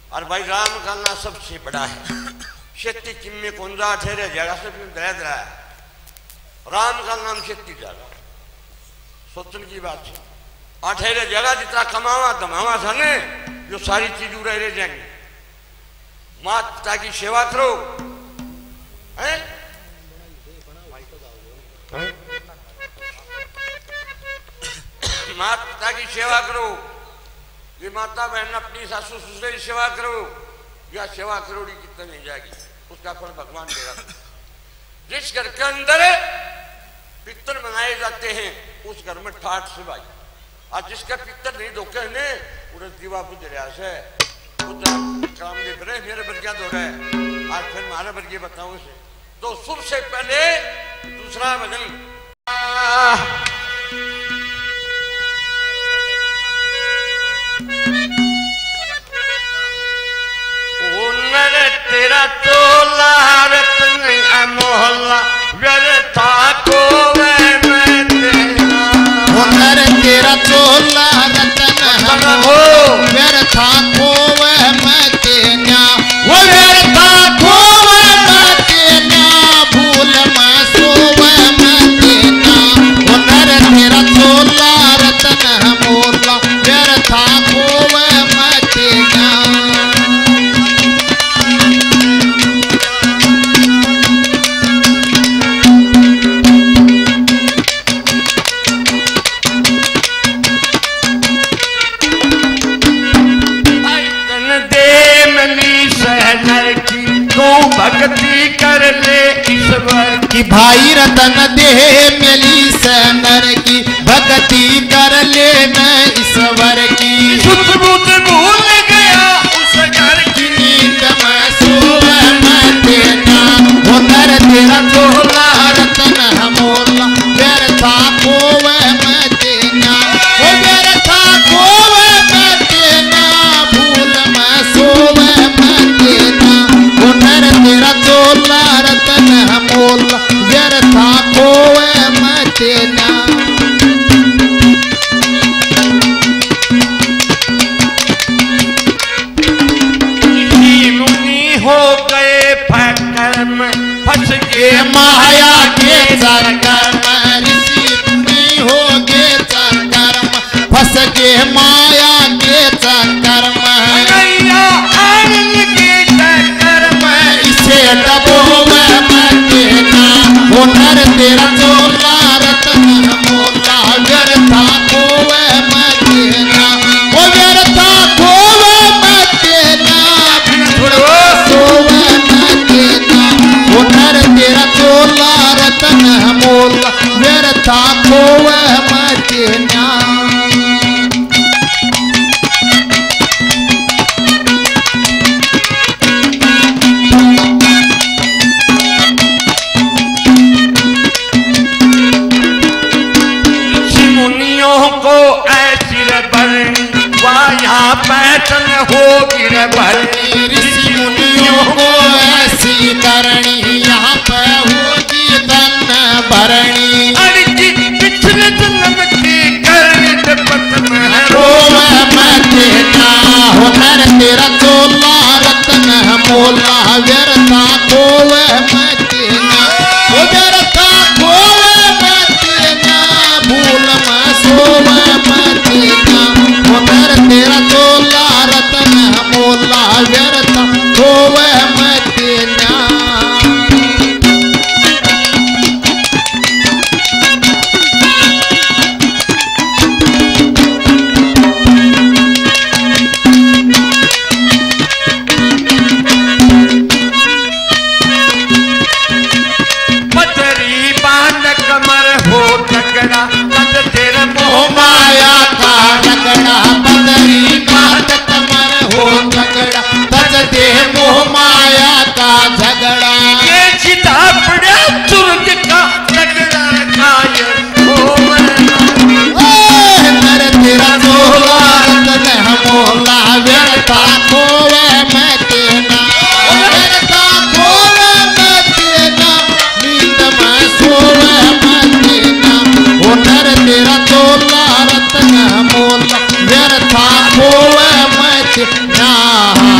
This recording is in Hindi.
और भाई राम का ना सबसे बड़ा है। शक्ति किम्मे कुंजा ठहरे जगह से दया दया है। राम का नाम शक्ति जगह सोचने की बात है। अठेरे जगह जितना कमावा तमावा था ने जो सारी चीज रह जाएंगे। माता की सेवा करो है? माता की सेवा करो। ये माता बहन अपनी सासू ससुर की सेवा करो या सेवा करोड़ी कितने नहीं जाएगी उसका फल भगवान देगा। जिस घर के अंदर पितर मनाए जाते हैं उस घर में ठाठ से भाई। आज जिसका पितर नहीं धोखे ने उड़े दीवा बुझ रहा है काम दे रहे मेरे बर्गिया दो रहे। आज फिर हमारे बर्गिया बताऊं इसे तो सबसे पहले दूसरा भजन तेरा चोला रतन मोहल्ला व्यर्था को हुनर तेरा चोला रतन हो व्यर्था को वह मैं तेना वो व्यर्था को वह मैं तेना भूल मैं सो वह मैं तेना हुनर तेरा चोला रतन मोहल्ला व्यर्था को वह मैं तेना। भक्ति कर ले ईश्वर की भाई रतन दे मिली सनर की भक्ति कर ले मैं ईश्वर की। सुत भूल गया उस घर की नींद में सोवे मैं तेना हुनर तेरा चोला रतन मोला व्यर्था खोवे मैं तेना वो व्यर्था खोवे मैं तेना भूल मैं सोवे मैं तेना हुनर तेरा चोला रतन मोला व्यर्था खोवे मैं तेना। हो गए फकर में फंस गए माया के चक्कर में ऋषि मुनि हो गए चक्कर में फंस गए माया के चक्कर में के चक्कर में इसे डबोवे मैं तेना हुनर तेरा चोला रतन मोला व्यर्था खोवे मैं तेना वो व्यर्था खोवे मैं तेना सोवे मैं तेना हुनर तेरा चोला रतन मोला व्यर्था खोवे मैं तेना। पैटन हो गिर भरनी ऋषि मुनियों को ऐसी करनी यहाँ पे होगी धन भरनी। पिछले जन्म की करनी पत में रोवे मैं तेना हुनर तेरा चोला रतन मोला व्यर्था खोवे मैं तेना वो व्यर्था खोवे मैं तेना भूल मैं सोवे मैं तेना हुनर तेरा चोला रतन मोला व्यर्था खोवे मैं तेना। पतरी बांध कमर हो झगड़ा कद तेरे मोह माया का झगड़ा बदरी बांध कमर हो झगड़ा तज दे मोह माया का झगड़ा। ये चिता पड़ा तुरंत का झगड़ा कायर नर तेरा चोला रतन मोला व्यर्था खोवे मैं तेना व्यर्था खोवे मैं तेना नींद में सोवे मैं तेना हुनर तेरा चोला रतन मोला व्यर्था खोवे मैं तेना।